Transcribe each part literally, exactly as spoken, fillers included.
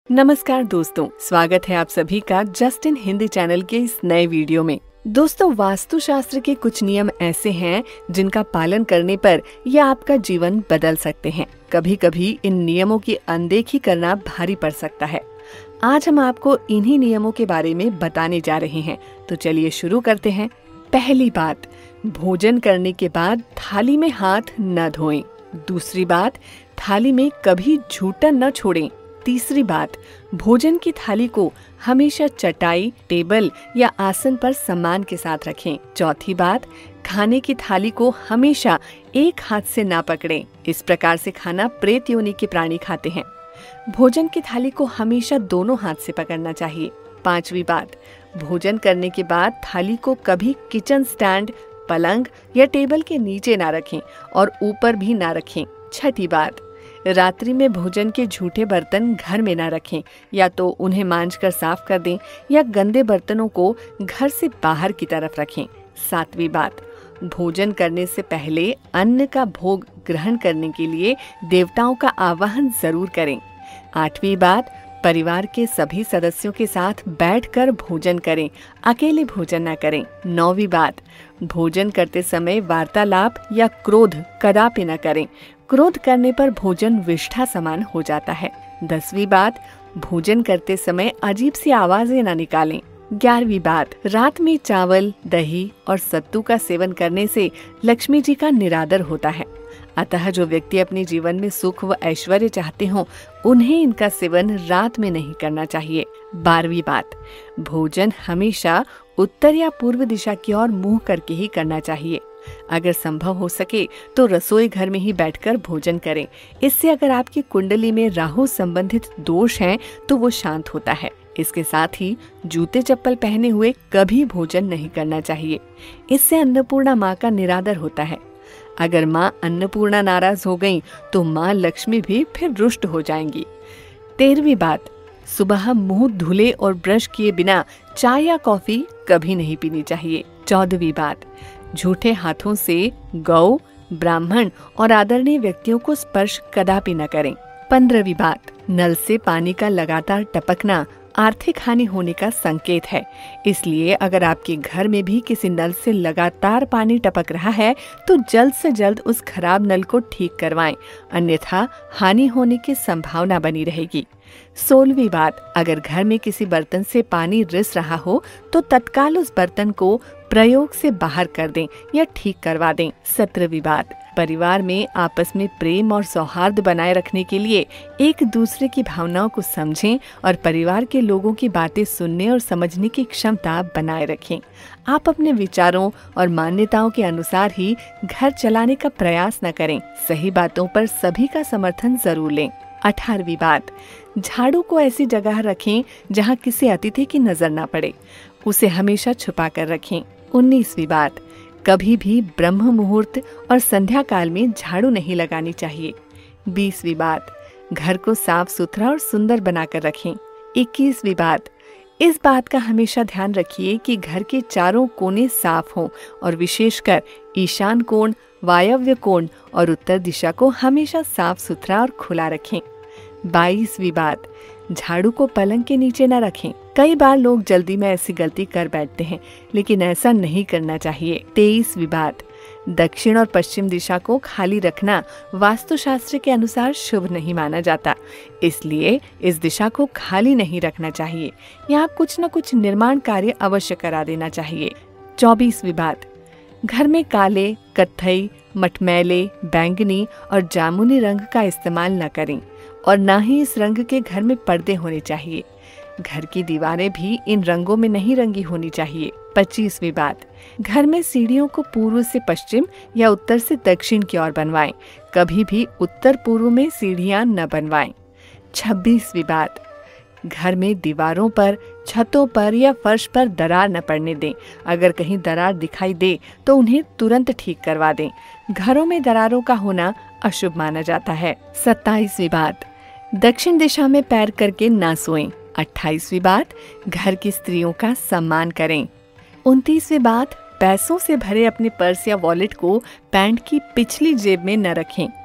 नमस्कार दोस्तों, स्वागत है आप सभी का जस्ट इन हिंदी चैनल के इस नए वीडियो में। दोस्तों, वास्तुशास्त्र के कुछ नियम ऐसे हैं जिनका पालन करने पर यह आपका जीवन बदल सकते हैं। कभी कभी इन नियमों की अनदेखी करना भारी पड़ सकता है। आज हम आपको इन्हीं नियमों के बारे में बताने जा रहे हैं, तो चलिए शुरू करते हैं। पहली बात, भोजन करने के बाद थाली में हाथ न धोएं। दूसरी बात, थाली में कभी झूठन न छोड़ें। तीसरी बात, भोजन की थाली को हमेशा चटाई, टेबल या आसन पर सम्मान के साथ रखें। चौथी बात, खाने की थाली को हमेशा एक हाथ से ना पकड़ें। इस प्रकार से खाना प्रेत योनि के प्राणी खाते हैं। भोजन की थाली को हमेशा दोनों हाथ से पकड़ना चाहिए। पांचवी बात, भोजन करने के बाद थाली को कभी किचन स्टैंड, पलंग या टेबल के नीचे ना रखें और ऊपर भी ना रखें। छठी बात, रात्रि में भोजन के झूठे बर्तन घर में ना रखें, या तो उन्हें मांजकर साफ कर दें या गंदे बर्तनों को घर से बाहर की तरफ रखें। सातवीं बात, भोजन करने से पहले अन्न का भोग ग्रहण करने के लिए देवताओं का आवाहन जरूर करें। आठवीं बात, परिवार के सभी सदस्यों के साथ बैठकर भोजन करें, अकेले भोजन न करें। नौवीं बात, भोजन करते समय वार्तालाप या क्रोध कदापि न करें। क्रोध करने पर भोजन विष्ठा समान हो जाता है। दसवीं बात, भोजन करते समय अजीब सी आवाजें न निकालें। ग्यारहवीं बात, रात में चावल, दही और सत्तू का सेवन करने से लक्ष्मी जी का निरादर होता है। अतः जो व्यक्ति अपने जीवन में सुख व ऐश्वर्य चाहते हों, उन्हें इनका सेवन रात में नहीं करना चाहिए। बारहवीं बात, भोजन हमेशा उत्तर या पूर्व दिशा की ओर मुंह करके ही करना चाहिए। अगर संभव हो सके तो रसोई घर में ही बैठकर भोजन करें। इससे अगर आपकी कुंडली में राहु संबंधित दोष हैं तो वो शांत होता है। इसके साथ ही जूते चप्पल पहने हुए कभी भोजन नहीं करना चाहिए। इससे अन्नपूर्णा माँ का निरादर होता है। अगर माँ अन्नपूर्णा नाराज हो गईं, तो माँ लक्ष्मी भी फिर रुष्ट हो जाएंगी। तेरहवीं बात, सुबह मुंह धुले और ब्रश किए बिना चाय या कॉफी कभी नहीं पीनी चाहिए। चौदहवीं बात, झूठे हाथों से गौ, ब्राह्मण और आदरणीय व्यक्तियों को स्पर्श कदापि न करें। पंद्रहवीं बात, नल से पानी का लगातार टपकना आर्थिक हानि होने का संकेत है। इसलिए अगर आपके घर में भी किसी नल से लगातार पानी टपक रहा है तो जल्द से जल्द उस खराब नल को ठीक करवाएं, अन्यथा हानि होने की संभावना बनी रहेगी। सोलहवीं बात, अगर घर में किसी बर्तन से पानी रिस रहा हो तो तत्काल उस बर्तन को प्रयोग से बाहर कर दें या ठीक करवा दें। सत्रहवीं बात, परिवार में आपस में प्रेम और सौहार्द बनाए रखने के लिए एक दूसरे की भावनाओं को समझें और परिवार के लोगों की बातें सुनने और समझने की क्षमता बनाए रखें। आप अपने विचारों और मान्यताओं के अनुसार ही घर चलाने का प्रयास न करें। सही बातों पर सभी का समर्थन जरूर लें। अठारहवीं बात, झाड़ू को ऐसी जगह रखें जहां किसी अतिथि की नजर न पड़े। उसे हमेशा छुपा कर रखें। उन्नीसवीं बात, कभी भी ब्रह्म मुहूर्त और संध्या काल में झाड़ू नहीं लगानी चाहिए। बीसवीं बात, घर को साफ सुथरा और सुंदर बनाकर रखें। इक्कीसवीं बात, इस बात का हमेशा ध्यान रखिए कि घर के चारों कोने साफ हों और विशेषकर ईशान कोण, वायव्य कोण और उत्तर दिशा को हमेशा साफ सुथरा और खुला रखें। बाईसवीं बात, झाड़ू को पलंग के नीचे न रखें। कई बार लोग जल्दी में ऐसी गलती कर बैठते हैं, लेकिन ऐसा नहीं करना चाहिए। तेईसवीं बात, दक्षिण और पश्चिम दिशा को खाली रखना वास्तुशास्त्र के अनुसार शुभ नहीं माना जाता, इसलिए इस दिशा को खाली नहीं रखना चाहिए। यहाँ कुछ न कुछ निर्माण कार्य अवश्य करा देना चाहिए। चौबीसवीं बात, घर में काले, कत्थई, मटमैले, बैंगनी और जामुनी रंग का इस्तेमाल न करें और न ही इस रंग के घर में पर्दे होने चाहिए। घर की दीवारें भी इन रंगों में नहीं रंगी होनी चाहिए। पच्चीसवीं बात, घर में सीढ़ियों को पूर्व से पश्चिम या उत्तर से दक्षिण की ओर बनवाएं। कभी भी उत्तर पूर्व में सीढ़ियां न बनवाएं। छब्बीसवीं बात, घर में दीवारों पर, छतों पर या फर्श पर दरार न पड़ने दें। अगर कहीं दरार दिखाई दे तो उन्हें तुरंत ठीक करवा दें। घरों में दरारों का होना अशुभ माना जाता है। सत्ताईसवीं बात, दक्षिण दिशा में पैर करके ना सोएं। अट्ठाईसवीं बात, घर की स्त्रियों का सम्मान करें। उनतीसवीं बात, पैसों से भरे अपने पर्स या वॉलेट को पैंट की पिछली जेब में न रखें।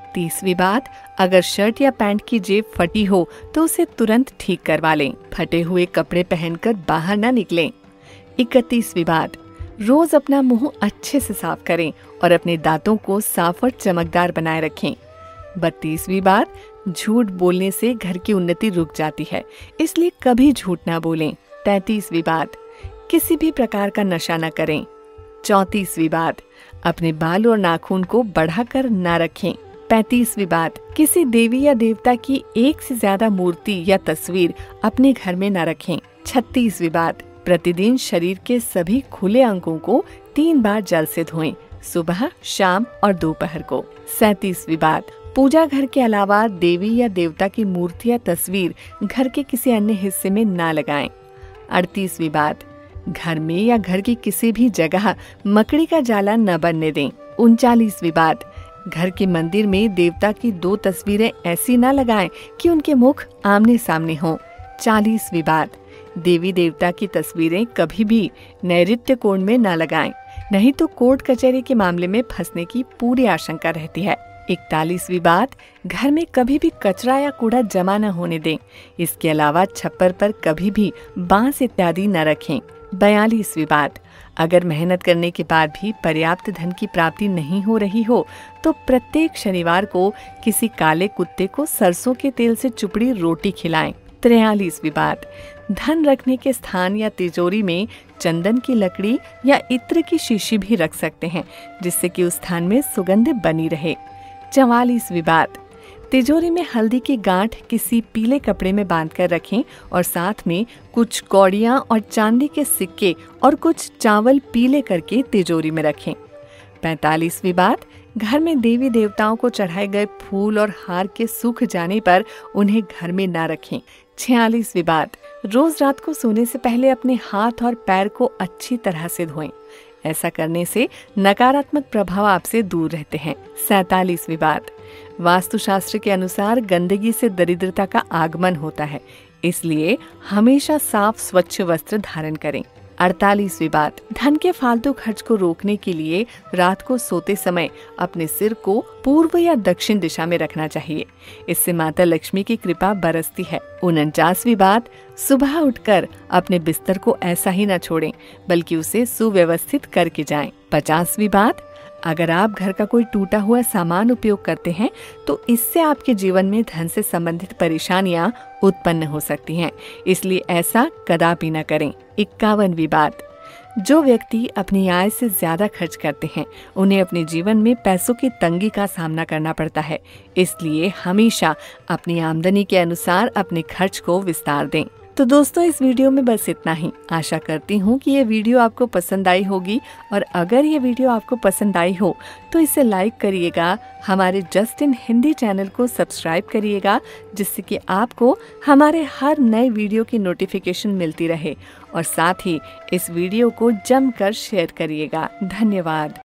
इकतीसवीं बात, अगर शर्ट या पैंट की जेब फटी हो तो उसे तुरंत ठीक करवा लें। फटे हुए कपड़े पहनकर बाहर न निकलें। इकतीसवीं बात, रोज अपना मुंह अच्छे से साफ करें और अपने दांतों को साफ और चमकदार बनाए रखें। बत्तीसवीं बात, झूठ बोलने से घर की उन्नति रुक जाती है, इसलिए कभी झूठ ना बोलें। तैंतीसवीं बात, किसी भी प्रकार का नशा न करें। चौंतीसवीं बात, अपने बाल और नाखून को बढ़ाकर न रखें। पैंतीसवीं बात, किसी देवी या देवता की एक से ज्यादा मूर्ति या तस्वीर अपने घर में न रखें। छत्तीसवीं बात, प्रतिदिन शरीर के सभी खुले अंगों को तीन बार जल से धोएं, सुबह, शाम और दोपहर को। सैंतीसवीं बात, पूजा घर के अलावा देवी या देवता की मूर्ति या तस्वीर घर के किसी अन्य हिस्से में ना लगाएं। अड़तीसवीं बात, घर में या घर की किसी भी जगह मकड़ी का जाला न बनने दें। उनचालीसवीं बात, घर के मंदिर में देवता की दो तस्वीरें ऐसी न लगाएं कि उनके मुख आमने सामने हों। चालीसवीं बात, देवी देवता की तस्वीरें कभी भी नैऋत्य कोण में न लगाएं, नहीं तो कोर्ट कचहरी के मामले में फंसने की पूरी आशंका रहती है। इकतालीसवीं बात, घर में कभी भी कचरा या कूड़ा जमा न होने दें। इसके अलावा छप्पर पर कभी भी बांस इत्यादि न रखें। बयालीसवीं बात, अगर मेहनत करने के बाद भी पर्याप्त धन की प्राप्ति नहीं हो रही हो तो प्रत्येक शनिवार को किसी काले कुत्ते को सरसों के तेल से चुपड़ी रोटी खिलाएं। तिरयालीसवीं बात, धन रखने के स्थान या तिजोरी में चंदन की लकड़ी या इत्र की शीशी भी रख सकते हैं, जिससे कि उस स्थान में सुगंध बनी रहे। चवालीसवीं बात, तिजोरी में हल्दी की गांठ किसी पीले कपड़े में बांधकर रखें और साथ में कुछ कौड़ियां और चांदी के सिक्के और कुछ चावल पीले करके तिजोरी में रखें। पैंतालीसवीं बात, घर में देवी देवताओं को चढ़ाए गए फूल और हार के सूख जाने पर उन्हें घर में ना रखें। छियालीसवीं बात, रोज रात को सोने से पहले अपने हाथ और पैर को अच्छी तरह से धोएं। ऐसा करने से नकारात्मक प्रभाव आपसे दूर रहते हैं। सैतालीसवीं बात, वास्तुशास्त्र के अनुसार गंदगी से दरिद्रता का आगमन होता है, इसलिए हमेशा साफ स्वच्छ वस्त्र धारण करें। अड़तालीसवीं बात, धन के फालतू खर्च को रोकने के लिए रात को सोते समय अपने सिर को पूर्व या दक्षिण दिशा में रखना चाहिए। इससे माता लक्ष्मी की कृपा बरसती है। उनचासवीं बात, सुबह उठकर अपने बिस्तर को ऐसा ही न छोड़ें, बल्कि उसे सुव्यवस्थित करके जाएं। पचासवीं बात, अगर आप घर का कोई टूटा हुआ सामान उपयोग करते हैं तो इससे आपके जीवन में धन से संबंधित परेशानियां उत्पन्न हो सकती हैं, इसलिए ऐसा कदापि न करें। इक्यावनवीं बात, जो व्यक्ति अपनी आय से ज्यादा खर्च करते हैं उन्हें अपने जीवन में पैसों की तंगी का सामना करना पड़ता है, इसलिए हमेशा अपनी आमदनी के अनुसार अपने खर्च को विस्तार दें। तो दोस्तों, इस वीडियो में बस इतना ही। आशा करती हूँ कि ये वीडियो आपको पसंद आई होगी, और अगर ये वीडियो आपको पसंद आई हो तो इसे लाइक करिएगा, हमारे जस्ट इन हिंदी चैनल को सब्सक्राइब करिएगा, जिससे कि आपको हमारे हर नए वीडियो की नोटिफिकेशन मिलती रहे, और साथ ही इस वीडियो को जमकर शेयर करिएगा। धन्यवाद।